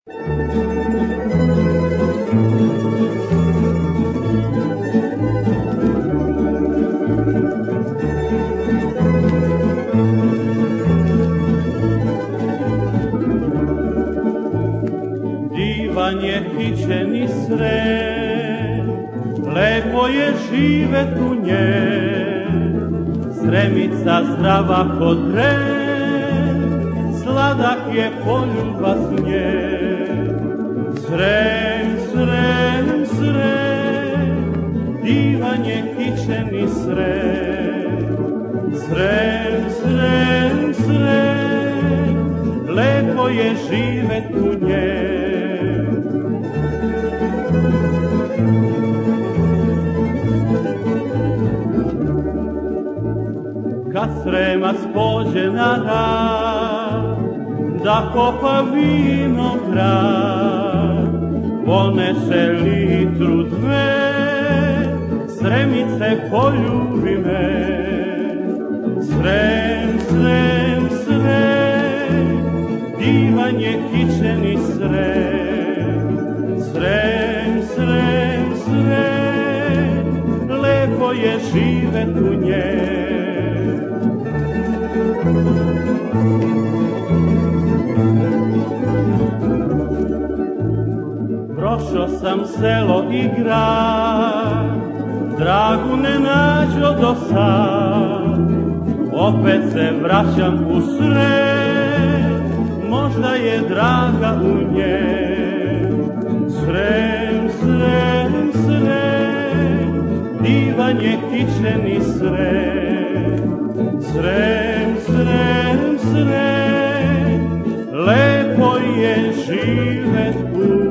Divan je kićeni Srem, lepo je živet u njem, Sremica zdrava ko dren, sladak je poljubac u njem. Srem, Srem, Srem, divan je kićeni Srem, Srem, Srem, Srem, lepo je živet u njem. Kad Sremac pođe na rad, da kopa vinograd, ponese litru dve, Sremice poljubi me. Srem, Srem, Srem, divan je kićeni Srem, Srem, Srem, Srem, lepo je živet u njem. Prošao sam selo i grad, dragu ne nađo do sad, opet se vraćam u Srem, možda je draga u njem. Srem, Srem, Srem, divan je kićeni Srem, Srem, Srem, Srem, lepo je živet u